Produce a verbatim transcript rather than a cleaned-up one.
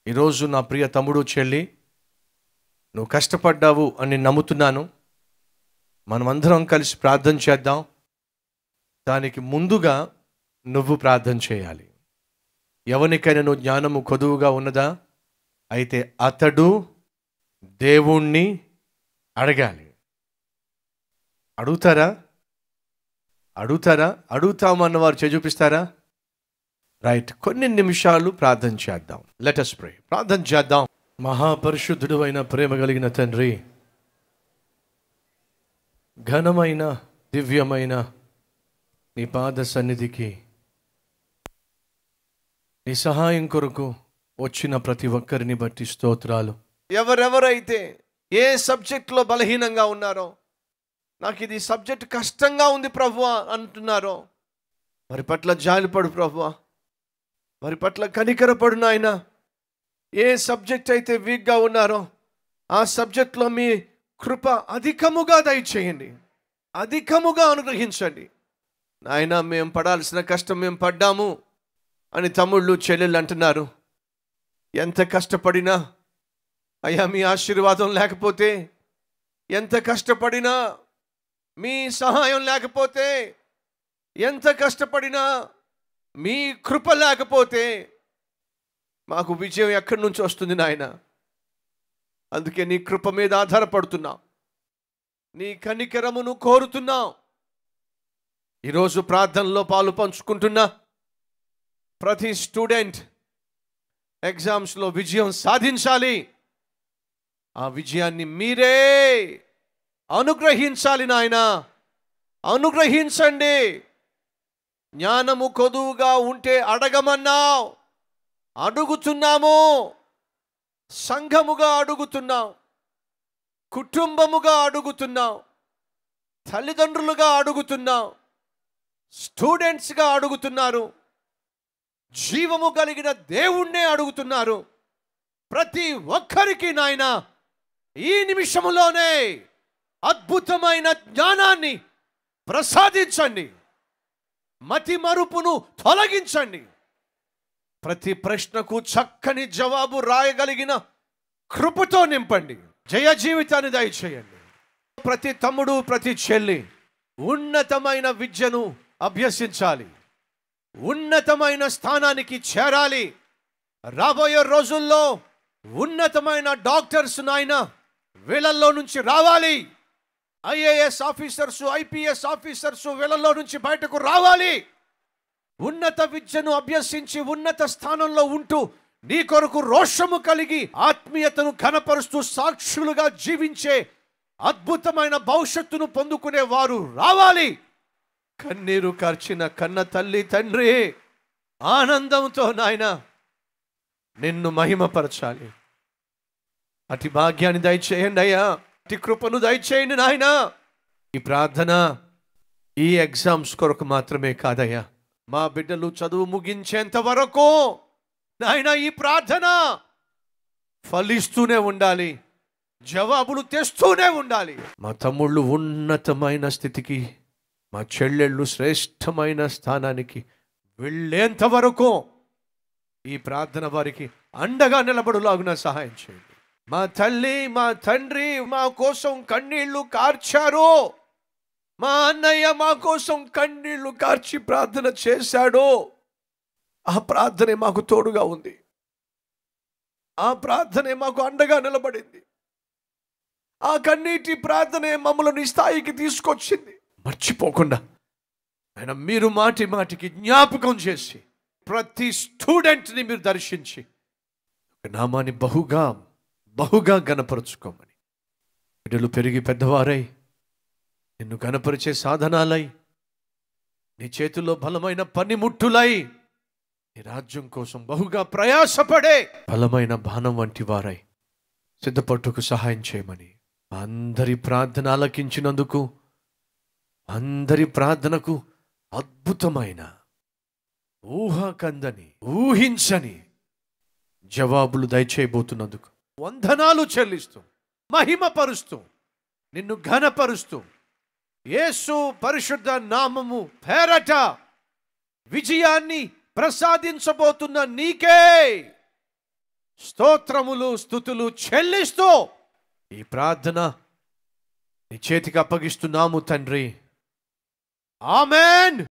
ఈరోజు నా ప్రియ తమ్ముడు చెల్లి, నువ్వు కష్టపడ్డావు అని నమ్ముతున్నాను. మనమందరం కలిసి ప్రార్థన చేద్దాం. దానికి ముందుగా నువ్వు ప్రార్థన చేయాలి. ఎవరికైనా నువ్వు జ్ఞానము కొదువుగా ఉన్నదా అయితే అతడు దేవుణ్ణి అడగాలి. అడుగుతారా అడుగుతారా అడుగుతామన్న వారు చేయి చూపిస్తారా? రైట్, కొన్ని నిమిషాలు ప్రార్థన చేద్దాం. Let us pray. ప్రార్థన చేద్దాం. మహాపరిశుద్ధుడు అయిన ప్రేమ కలిగిన తండ్రి, ఘనమైన దివ్యమైన నీ పాద సన్నిధికి నీ సహాయం కొరకు వచ్చిన ప్రతి ఒక్కరిని బట్టి స్తోత్రాలు. ఎవరెవరైతే ఏ సబ్జెక్ట్లో బలహీనంగా ఉన్నారో, నాకు ఇది సబ్జెక్ట్ కష్టంగా ఉంది ప్రభువా అంటున్నారో, వారి పట్ల జాలిపడు ప్రభువా, వారి పట్ల కనికరపడు నాయన. ఏ సబ్జెక్ట్ అయితే వీక్గా ఉన్నారో ఆ సబ్జెక్ట్లో మీ కృప అధికముగా దయచేయండి, అధికముగా అనుగ్రహించండి నాయన. మేము పడాల్సిన కష్టం మేము పడ్డాము అని తమ్ముళ్ళు చెల్లెళ్ళు అంటున్నారు. ఎంత కష్టపడినా అయ్యా మీ ఆశీర్వాదం లేకపోతే, ఎంత కష్టపడినా మీ సహాయం లేకపోతే, ఎంత కష్టపడినా మీ కృప లేకపోతే మాకు విజయం ఎక్కడి నుంచి వస్తుంది నాయన? అందుకే నీ కృప మీద ఆధారపడుతున్నాం, నీ కనికరమును కోరుతున్నాం. ఈరోజు ప్రార్థనలో పాలు పంచుకుంటున్నా ప్రతి స్టూడెంట్ ఎగ్జామ్స్లో విజయం సాధించాలి. ఆ విజయాన్ని మీరే అనుగ్రహించాలి నాయన, అనుగ్రహించండి. జ్ఞానము కొదువుగా ఉంటే అడగమన్నావు, అడుగుతున్నాము. సంఘముగా అడుగుతున్నాం, కుటుంబముగా అడుగుతున్నాం, తల్లిదండ్రులుగా అడుగుతున్నాం, స్టూడెంట్స్గా అడుగుతున్నారు, జీవము కలిగిన దేవుణ్ణే అడుగుతున్నారు. ప్రతి ఒక్కరికి నాయన ఈ నిమిషములోనే అద్భుతమైన జ్ఞానాన్ని ప్రసాదించండి, మతి మరుపును తొలగించండి. ప్రతి ప్రశ్నకు చక్కని జవాబు రాయగలిగిన కృపతో నింపండి. జయ జీవితాన్ని దయచేయండి. ప్రతి తమ్ముడు ప్రతి చెల్లి ఉన్నతమైన విద్యను అభ్యసించాలి, ఉన్నతమైన స్థానానికి చేరాలి. రాబోయే రోజుల్లో ఉన్నతమైన డాక్టర్స్ నాయన వీళ్ళల్లో నుంచి రావాలి. ఐఏఎస్ ఆఫీసర్స్, ఐపీఎస్ ఆఫీసర్స్ వీళ్ళల్లో నుంచి బయటకు రావాలి. ఉన్నత విద్యను అభ్యసించి ఉన్నత స్థానంలో ఉంటూ నీ కొరకు రోషము కలిగి ఆత్మీయతను ఘనపరుస్తూ సాక్షులుగా జీవించే అద్భుతమైన భవిష్యత్తును పొందుకునే వారు రావాలి. కన్నీరు కార్చిన కన్న తల్లి తండ్రి ఆనందంతో నాయన నిన్ను మహిమపరచాలి. అతి భాగ్యాన్ని దయచేయండి అయ్యా, అతి కృపను దయచేయండి నాయన. ఈ ప్రార్థన ఈ ఎగ్జామ్స్ కొరకు మాత్రమే కాదయ్యా, మా బిడ్డలు చదువు ముగించేంత వరకు నాయన ఈ ప్రార్థన ఫలిస్తూనే ఉండాలి, జవాబులు తెస్తూనే ఉండాలి. మా తమ్ముళ్ళు ఉన్నతమైన స్థితికి, మా చెల్లెళ్ళు శ్రేష్టమైన స్థానానికి వెళ్ళేంత వరకు ఈ ప్రార్థన వారికి అండగా నిలబడులాగున సహాయం చేయండి. మా తల్లి మా తండ్రి మా కోసం కన్నీళ్లు కార్చారు, మా అన్నయ్య మా కోసం కన్నీళ్లు కార్చి ప్రార్థన చేశాడు. ఆ ప్రార్థనే మాకు తోడుగా ఉంది, ఆ ప్రార్థనే మాకు అండగా నిలబడింది. ఆ కన్నీటి ప్రార్థనే మమ్మల్ని స్థాయికి తీసుకొచ్చింది. మర్చిపోకుండా ఆయన మీరు మాటి మాటికి జ్ఞాపకం చేసి ప్రతి స్టూడెంట్ని మీరు దర్శించి నామాన్ని బహుగా బహుగా గణపరుచుకోమని, బిడ్డలు పెరిగి పెద్దవారై నిన్ను గణపరిచే సాధనాలై, నీ చేతుల్లో బలమైన పనిముట్టులై నీ రాజ్యం కోసం బహుగా ప్రయాసపడే బలమైన బాణం వంటి వారై సిద్ధపట్టుకు సహాయం చేయమని, అందరి ప్రార్థన ఆలకించినందుకు, అందరి ప్రార్థనకు అద్భుతమైన ఊహాకందని ఊహించని జవాబులు దయచేయబోతున్నందుకు వందనాలు చెల్లిస్తూ మహిమపరుస్తూ నిన్ను ఘనపరుస్తూ యేసు పరిశుద్ధ నామము పేరట విజయాన్ని ప్రసాదించబోతున్న నీకే స్తోత్రములు స్తుతులు చెల్లిస్తూ ఈ ప్రార్థన నీ చేతికి అప్పగిస్తున్నాము తండ్రి. ఆమేన్.